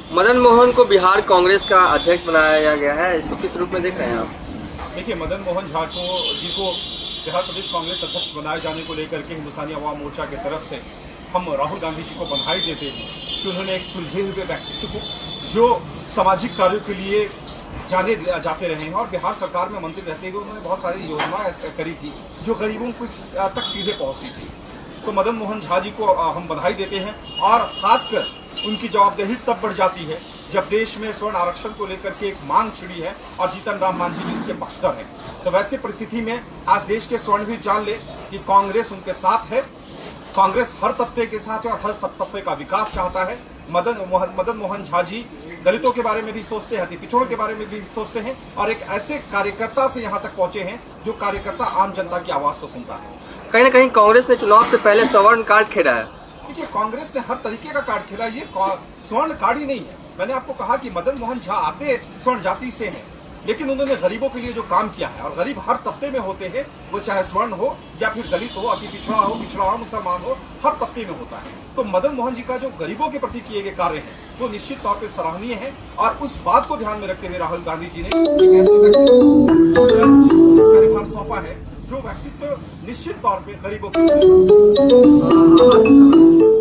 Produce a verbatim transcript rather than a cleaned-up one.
मदन मोहन को बिहार कांग्रेस का अध्यक्ष बनाया गया है, इसको किस रूप में देख रहे हैं आप? देखिए, मदन मोहन झा को जी को बिहार प्रदेश कांग्रेस अध्यक्ष बनाए जाने को लेकर के हिंदुस्तानी अवाम मोर्चा की तरफ से हम राहुल गांधी जी को बधाई देते हैं कि उन्होंने एक सुलझे हुए व्यक्तित्व को जो सामाजिक कार्यों के लिए जाने जाते रहे हैं और बिहार सरकार में मंत्री रहते हुए उन्होंने बहुत सारी योजनाएं करी थी जो गरीबों को तक सीधे पहुंची थी। तो मदन मोहन झा जी को हम बधाई देते हैं और खासकर उनकी जवाबदेही तब बढ़ जाती है जब देश में स्वर्ण आरक्षण को लेकर के एक मांग छिड़ी है और जीतन राम मांझी जी इसके पक्षधर हैं। तो वैसे परिस्थिति में आज देश के स्वर्ण भी जान ले कि कांग्रेस उनके साथ है, कांग्रेस हर तबके के साथ है और हर सब तबके का विकास चाहता है। मदन मोहन मदन मोहन झा जी दलितों के बारे में भी सोचते हैं, पिछड़ों के बारे में भी सोचते हैं और एक ऐसे कार्यकर्ता से यहाँ तक पहुंचे हैं जो कार्यकर्ता आम जनता की आवाज को सुनता है। कहीं ना कहीं कांग्रेस ने चुनाव से पहले स्वर्ण कार्ड खेला है। देखिए, कांग्रेस ने हर तरीके का कार्ड खेला, ये स्वर्ण कार्ड ही नहीं है। मैंने आपको कहा कि मदन मोहन झा आते स्वर्ण जाति से हैं, लेकिन उन्होंने गरीबों के लिए जो काम किया है, और गरीब हर तबके में होते हैं, वो चाहे स्वर्ण हो या फिर दलित हो, अति पिछड़ा हो, पिछड़ा हो, मुसलमान हो, हर तबके में होता है। तो मदन मोहन जी का जो गरीबों के प्रति किए गए कार्य हैं वो निश्चित तौर पर सराहनीय है और उस बात को ध्यान में रखते हुए राहुल गांधी जी ने एक ऐसे व्यक्तित्व कार्यभार सौंपा है जो व्यक्तित्व निश्चित तौर पर गरीबों के